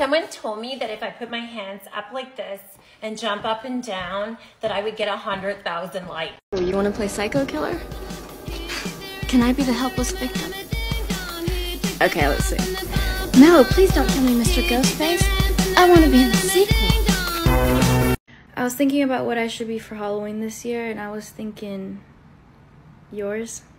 Someone told me that if I put my hands up like this and jump up and down, that I would get 100,000 likes. You want to play psycho killer? Can I be the helpless victim? Okay, let's see. No, please don't kill me, Mr. Ghostface. I want to be in the sequel. I was thinking about what I should be for Halloween this year, and I was thinking yours.